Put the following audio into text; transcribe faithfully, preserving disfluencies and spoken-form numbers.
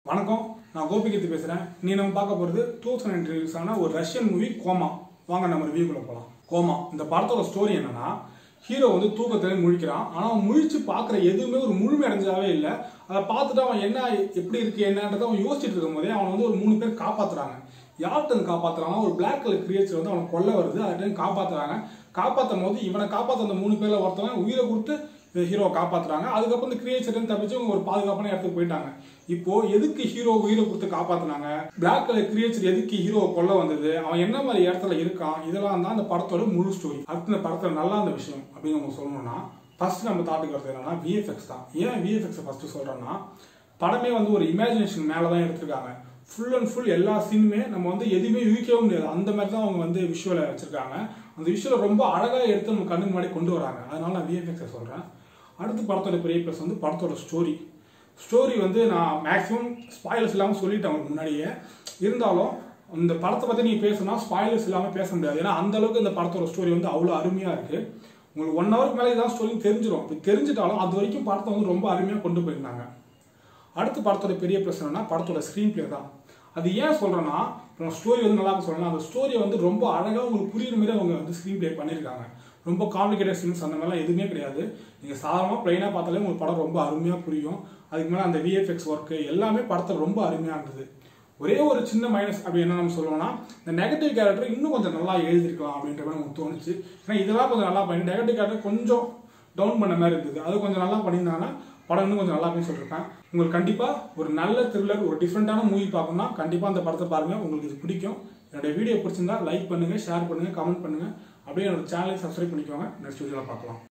வணக்கம், நான் கோபிகீர்த்தி பேசுறேன். நீ நம்ம பார்க்க போறது டூ தௌசண்ட் ரிலீஸ் ஆன ஒரு ரஷ்யன் மூவி கோமா. வாங்க நம்ம ரிவ்யூக்குள்ள போலாம். கோமா இந்த படத்தோட ஸ்டோரி என்னன்னா, ஹீரோ வந்து தூக்கத்திலே முழிக்கிறான். ஆனா அவன் முழிச்சு பாக்குற எதுவுமே ஒரு முழுமை அடைஞ்சாவே இல்லை. அதை பார்த்துட்டு அவன் என்ன எப்படி இருக்கு என்னன்றதை அவன் யோசிச்சுட்டு இருக்கும் போதே அவன் வந்து ஒரு மூணு பேர் காப்பாத்துறாங்க. யார்கிட்ட காப்பாத்துறாங்கன்னா, ஒரு பிளாக் கலர் கிரியேச்சர் வந்து அவனை கொல்ல வருது. அதை காப்பாத்துறாங்க. காப்பாற்றும் போது இவனை காப்பாற்ற அந்த மூணு பேர்ல ஒருத்தவன் உயிரை கொடுத்து ஹீரோவை காப்பாத்துறாங்க. அதுக்கப்புறம் இந்த கிரியேச்சர் தப்பிச்சு ஒரு பாதுகாப்பான இடத்துக்கு போயிட்டாங்க. இப்போ எதுக்கு ஹீரோ உயிரை கொடுத்து காப்பாத்தினாங்க, பிளாக் கலர் கிரியேச்சர் எதுக்கு ஹீரோவை கொல்ல வந்தது, அவன் என்ன மாதிரி இடத்துல இருக்கான், இதெல்லாம் தான் அந்த படத்தோட முழு ஸ்டோரி. அடுத்து இந்த படத்துல நல்லா அந்த விஷயம் அப்படின்னு நம்ம சொல்லணும்னா, ஃபர்ஸ்ட் நம்ம தாட்டுக்கு வரது என்னன்னா விஎஃப்எக்ஸ் தான். ஏன் விஎஃப்எக்ஸ் ஃபர்ஸ்ட் சொல்றேன்னா, படமே வந்து ஒரு இமேஜினேஷன் மேலதான் எடுத்திருக்காங்க. ஃபுல் அண்ட் ஃபுல் எல்லா சீனுமே நம்ம வந்து எதுவுமே யூகிக்கவே முடியாது. அந்த மாதிரி தான் அவங்க வந்து விஷுவலை வச்சிருக்காங்க. அந்த விஷுவலை ரொம்ப அழகா எடுத்து நம்ம கண்ணு முன்னாடி கொண்டு வராங்க. அதனால நான் விஎஃப்எக்ஸை சொல்றேன். அடுத்து படத்தோட பெரிய பிளஸ் வந்து படத்தோட ஸ்டோரி. ஸ்டோரி வந்து நான் மேக்ஸிமம் ஸ்பாயிலர்ஸ் இல்லாமல் சொல்லிட்டேன் அவங்களுக்கு முன்னாடியே. இருந்தாலும் இந்த படத்தை பற்றி நீங்கள் பேசணும்னா ஸ்பாயிலர்ஸ் இல்லாமல் பேச முடியாது. ஏன்னா அந்த அளவுக்கு இந்த படத்தோட ஸ்டோரி வந்து அவ்வளோ அருமையாக இருக்கு. உங்களுக்கு ஒன் ஹவருக்கு மேலே இதான் ஸ்டோரி தெரிஞ்சிடும். இப்போ தெரிஞ்சிட்டாலும் அது வரைக்கும் படத்தை வந்து ரொம்ப அருமையாக கொண்டு போயிருந்தாங்க. அடுத்து படத்தோட பெரிய பிளஸ் என்னன்னா படத்தோட ஸ்க்ரீன் பிளே தான். அது ஏன் சொல்றேன்னா, ஸ்டோரி வந்து நல்லா சொல்லணும். அந்த ஸ்டோரியை வந்து ரொம்ப அழகாக உங்களுக்கு புரியுற மாதிரி அவங்க வந்து ஸ்க்ரீன் பிளே பண்ணியிருக்காங்க. ரொம்ப காம்ப்ளிகேட்டட் சீன்ஸ் அந்த மாதிரிலாம் எதுவுமே கிடையாது. நீங்கள் சாதாரணமாக பிளைனாக பார்த்தாலே உங்களுக்கு படம் ரொம்ப அருமையாக புரியும். அதுக்கு மேலே அந்த விஎஃப்எக்ஸ் ஒர்க்கு எல்லாமே படத்தில் ரொம்ப அருமையாக இருந்தது. ஒரே ஒரு சின்ன மைனஸ் அப்படி என்ன நம்ம சொல்லணும்னா, இந்த நெகட்டிவ் கேரக்டர் இன்னும் கொஞ்சம் நல்லா எழுதிருக்கலாம் அப்படின்ற மாதிரி நமக்கு தோணுச்சு. ஏன்னா இதெல்லாம் கொஞ்சம் நல்லா பண்ணி நெகட்டிவ் கேரக்டர் கொஞ்சம் டவுன் பண்ண மாதிரி இருந்தது. அது கொஞ்சம் நல்லா பண்ணியிருந்தாங்கன்னா படம் இன்னும் கொஞ்சம் நல்லா இருக்குன்னு சொல்லியிருப்பேன். உங்களுக்கு கண்டிப்பாக ஒரு நல்ல த்ரில்லர், ஒரு டிஃப்ரெண்டான மூவி பார்க்கணும்னா கண்டிப்பாக அந்த படத்தை பாருங்க. உங்களுக்கு இது பிடிக்கும். என்னுடைய வீடியோ பிடிச்சிருந்தா லைக் பண்ணுங்க, ஷேர் பண்ணுங்க, கமெண்ட் பண்ணுங்க. அப்படியே என்னோட சேனலை சப்ஸ்கிரைப் பண்ணிக்கோங்க. நெக்ஸ்ட் வீடியோவில் பார்க்கலாம்.